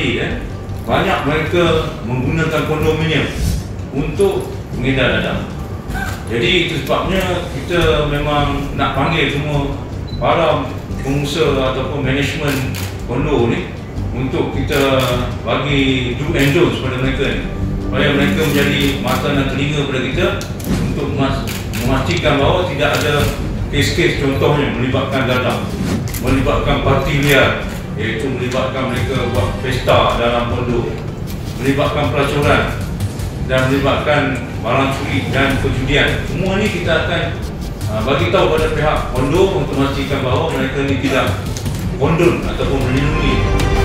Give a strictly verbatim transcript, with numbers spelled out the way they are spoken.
tadi eh, banyak mereka menggunakan kondominium untuk pengedar dadah. Jadi itu sebabnya kita memang nak panggil semua para pengusaha ataupun manajemen kondo ni untuk kita bagi do and don'ts pada mereka ni, supaya mereka menjadi mata dan telinga pada kita untuk memastikan bahawa tidak ada kes-kes contohnya melibatkan dadah, melibatkan parti liar, iaitu melibatkan mereka buat pesta dalam kondo, melibatkan pelacuran dan melibatkan barang curi dan perjudian. Semua ni kita akan uh, bagi tahu pada pihak kondo untuk memastikan bahawa mereka ni tidak kondon ataupun melindungi